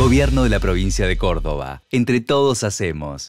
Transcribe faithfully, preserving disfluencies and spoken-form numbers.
Gobierno de la provincia de Córdoba. Entre todos hacemos.